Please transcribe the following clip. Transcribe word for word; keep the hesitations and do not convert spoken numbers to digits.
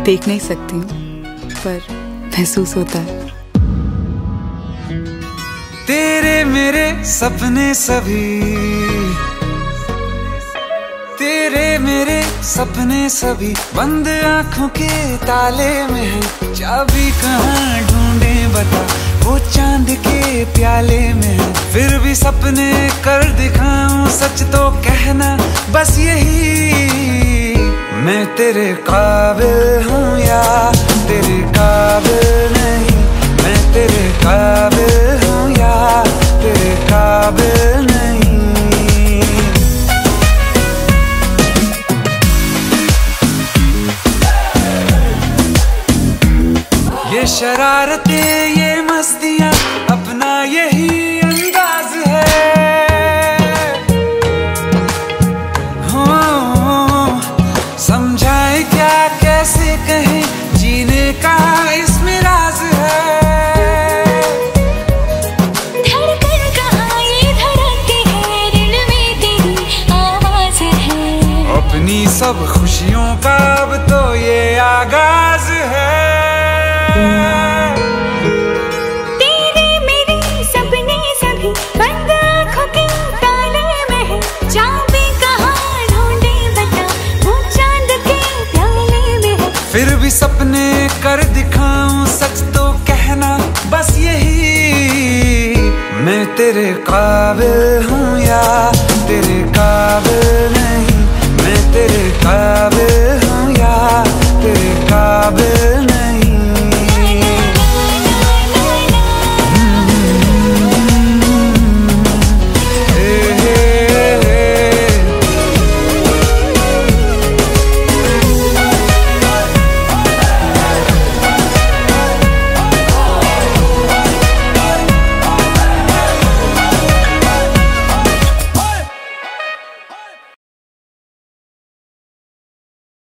देख नहीं सकती हूँ पर महसूस होता है। तेरे मेरे सपने सभी, तेरे मेरे सपने सभी बंद आंखों के ताले में है। चाबी कहाँ ढूंढे बता, वो चांद के प्याले में है। फिर भी सपने कर दिखाऊं, सच तो कहना बस यही, मैं तेरे काबिल हूँ या तेरे काबिल नहीं। मैं तेरे काबिल हूँ या तेरे काबिल नहीं। ये शरारतें ये मस्तियाँ अपना यही अंदाज है। हो समझाए क्या कैसे कहें, जीने का इसमें राज है। धड़कन कहाँ ये धड़कती है, दिल में तेरी आवाज है। अपनी सब खुशियों का अब तो ये आगाज है। तेरे मेरे सपने सभी बंद आँखों के ताले में है। चाबी कहाँ ढूंढे बता, वो चांद के प्याले में है। फिर भी सपने कर दिखाऊं, सच तो कहना बस यही, मैं तेरे काबिल हूँ या तेरे काबिल नहीं। मैं तेरे काबिल